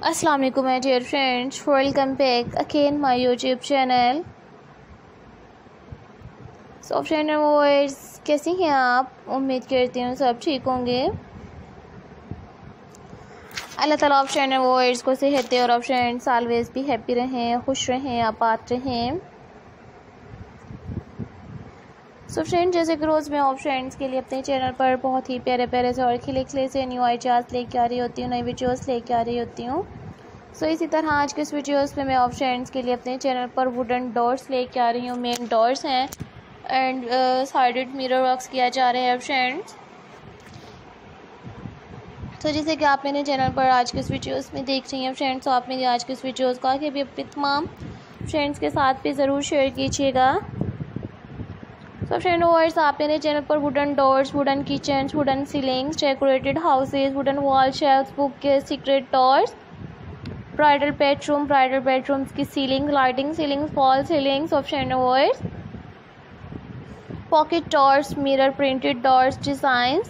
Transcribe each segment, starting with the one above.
अस्सलाम वालेकुम my dear friends, welcome back again my YouTube channel. So friend viewers, कैसी हैं आप? उम्मीद करती हूँ सब ठीक होंगे। अल्लाह ताला आप फ्रेंड व्यूअर्स को सेहत दे और आप फ्रेंड्स ऑलवेज भी हैप्पी रहें, खुश रहें, आबाद रहें। सो फ्रेंड, जैसे कि रोज़ मैं आप फ्रेंड्स के लिए अपने चैनल पर बहुत ही प्यारे प्यारे से और खिले खिले से न्यू आइडियाज़ लेके आ रही होती हूँ, नई वीडियोस लेके आ रही होती हूँ। सो इसी तरह आज के इस वीडियोस में मैं आप फ्रेंड्स के लिए अपने चैनल पर वुडन डोर्स लेके आ रही हूँ। मेन डोर्स हैं एंड साइडेड मिरर वर्क्स किया जा रहा है फ्रेंड्स। तो जैसे कि आप मेरे चैनल पर आज के इस वीडियोस में देख रही हैं फ्रेंड्स, तो आप मेरे आज के इस वीडियोस को आगे भी अपने तमाम फ्रेंड्स के साथ भी ज़रूर शेयर कीजिएगा। तो फ्रेंड व्यूअर्स, आप मेरे चैनल पर wooden doors, wooden kitchen, wooden ceilings, decorated houses, wooden wall shelves, book के सीक्रेट डोर्स, ब्राइडल बेडरूम्स की ceiling, lighting ceiling, fall ceilings और friend viewers pocket doors, mirror printed doors designs.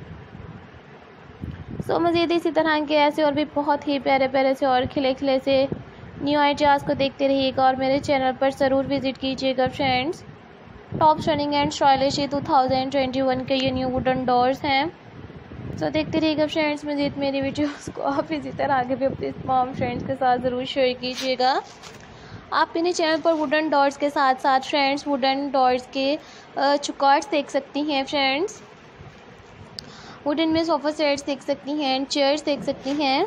So मज़ीद इसी तरह के ऐसे और भी बहुत ही प्यारे प्यारे से और खिले खिले से न्यू आइडियाज़ को देखते रहिएगा और मेरे चैनल पर ज़रूर विज़िट कीजिएगा friends. Top stunning and stylish 2021 के ये न्यू वुडन डोर्स हैं। तो देखते रहिएगा फ्रेंड्स मज़ीद मेरी वीडियोस को। आप इसी तरह आगे भी अपने तमाम फ्रेंड्स के साथ ज़रूर शेयर कीजिएगा। आप मेरे चैनल पर वुडन डोर्स के साथ साथ फ्रेंड्स वुडन डोर्स के चुकार्ट्स देख सकती हैं फ्रेंड्स। वुडन में सोफ़ा सेट्स देख सकती हैं, चेयर्स देख सकती हैं।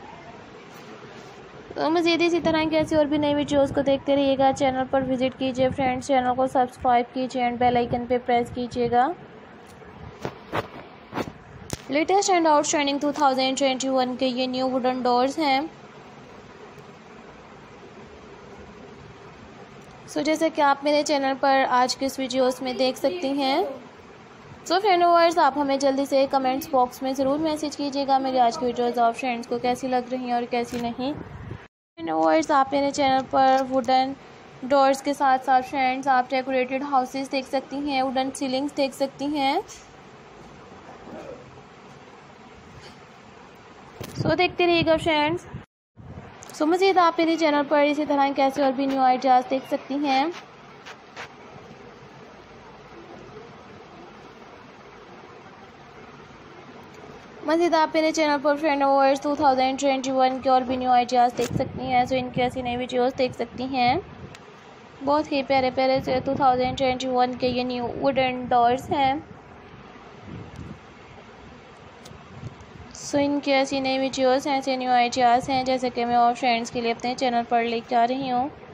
तो मज़ीद इसी तरह की ऐसी और भी नई वीडियोस को देखते रहिएगा। चैनल पर विज़िट कीजिए फ्रेंड्स, चैनल को सब्सक्राइब कीजिए एंड बेल आइकन पे प्रेस कीजिएगा। लेटेस्ट एंड आउटस्टैंडिंग 2021 के ये न्यू वुडन डोर्स हैं। सो जैसे कि आप मेरे चैनल पर आज के इस वीडियोस में देख सकती हैं। सो फ्रेंड व्यूअर्स, आप हमें जल्दी से कमेंट्स बॉक्स में ज़रूर मैसेज कीजिएगा मेरी आज की वीडियोस आप फ्रेंड्स को कैसी लग रही हैं और कैसी नहीं। फ्रेंड व्यूअर्स, आप मेरे चैनल पर वुडन डोर्स के साथ साथ फ्रेंड्स आप डेकोरेटेड हाउसेस देख सकती हैं, वुडन सीलिंग्स देख सकती हैं। सो देखते रहिएगा फ्रेंड्स। सो मज़ीद आप मेरे चैनल पर इसी तरह कैसे और भी न्यू आइडियाज़ देख सकती हैं। मज़ीद आप मेरे चैनल पर फ्रेंड व्यूअर्स 2021 के और भी न्यू आइडियाज़ देख सकती हैं। सो इनकी ऐसी नई वीडियोस देख सकती हैं। बहुत ही प्यारे प्यारे से 2021 के ये न्यू वुडन डोर्स हैं। सो इनकी ऐसी नई वीडियोस हैं, ऐसे न्यू आइडियाज़ हैं जैसे कि मैं और फ्रेंड्स के लिए अपने चैनल पर लेकर आ रही हूँ।